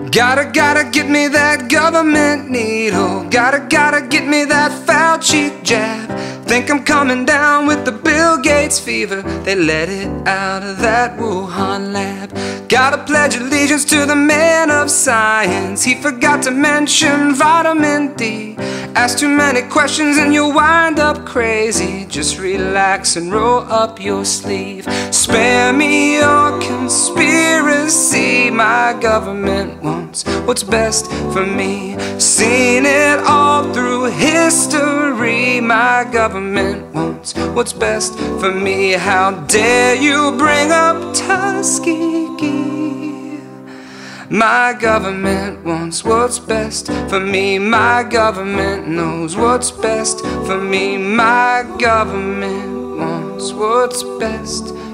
Gotta get me that government needle. Gotta get me that foul cheek jab. Think I'm coming down with the Bill Gates fever. They let it out of that Wuhan lab. Gotta pledge allegiance to the man of science. He forgot to mention vitamin D. Ask too many questions and you'll wind up crazy. Just relax and roll up your sleeve. Spare me your conspiracy. My government wants what's best for me. Seen it all through history. My government wants what's best for me. How dare you bring up Tuskegee? My government wants what's best for me. My government knows what's best for me. My government wants what's best